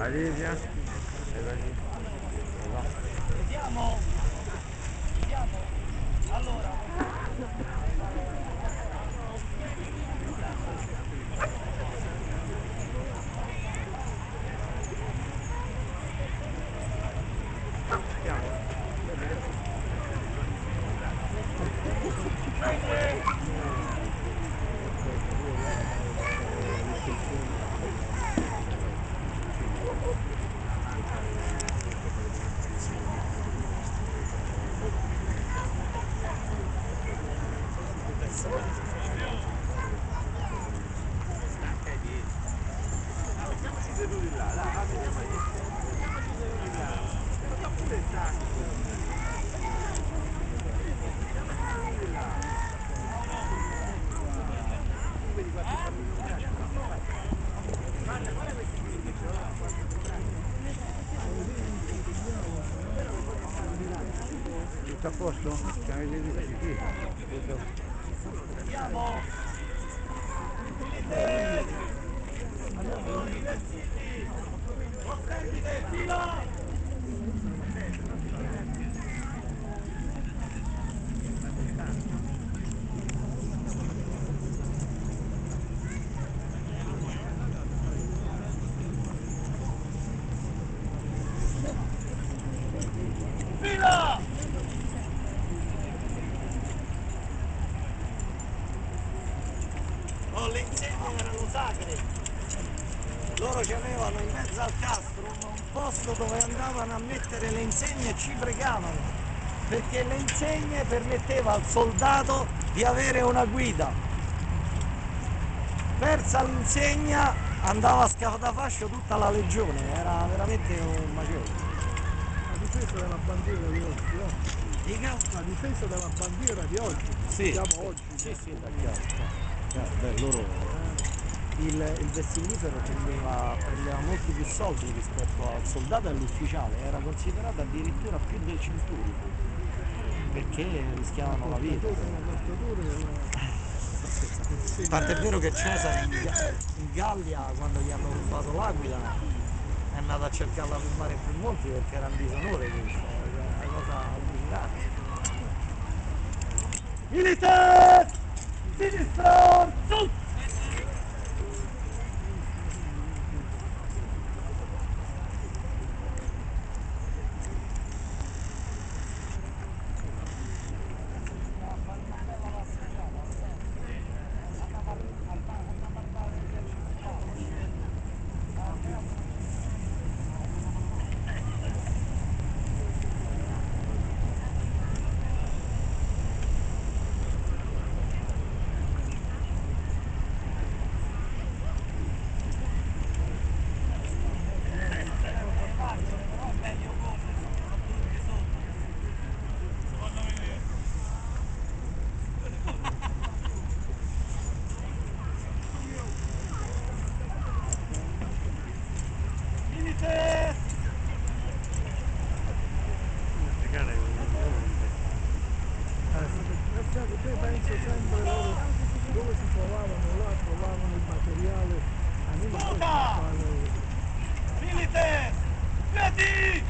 Alivia? Vediamo. Vediamo. Allora. Tutto a posto? Siamo di Andiamo. Ostendite, fila! Fila! Oh, le insegne erano sacre. Loro ci avevano in mezzo al castro un posto dove andavano a mettere le insegne e ci pregavano, perché le insegne permetteva al soldato di avere una guida. Persa l'insegna andava a scatafascio tutta la legione, era veramente un macello. La difesa della bandiera di oggi, no? Dica? La difesa della bandiera di oggi, Sì. siamo oggi. Sì, sì, da chiaro. Beh, loro... Il vessilifero prendeva molti più soldi rispetto al soldato e all'ufficiale, era considerato addirittura più del centurione, perché rischiavano la vita. Tant'è vero che Cesare in Gallia, quando gli hanno rubato l'aquila, è andato a cercarla per mare più molti perché era un disonore questo, è una cosa allucinante. Milite! Sinistra! Su! Penso sempre loro dove si trovavano là, trovavano il materiale animale. Milite! Piedi!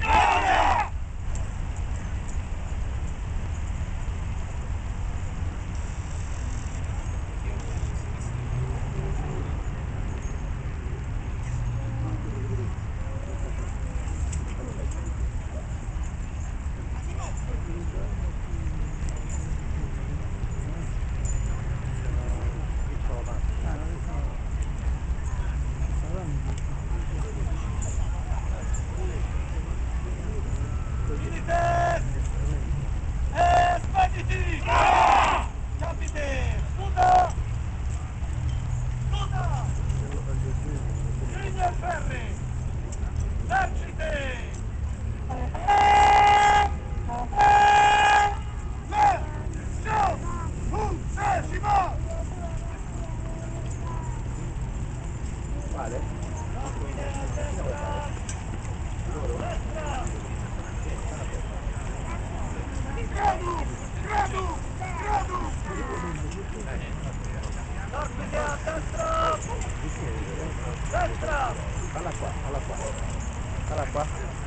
Destra! Alla qua. Guarda qua.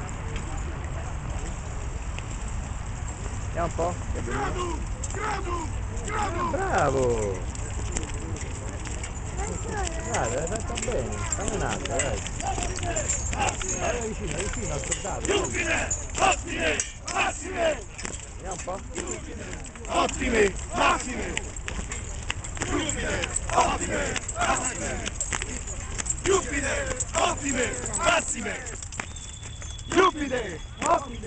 Vediamo un po'. Che bellino. Bravo! Guarda, hai fatto bene. Fammi un'altra, dai. Vai vicino, vicino al soldato. Ottime! Massime! Vediamo un po'. Ottime! Massime! Jupiter! Ottime! Massime! Jupiter! Ottime! Massime! Jupiter! Ottime!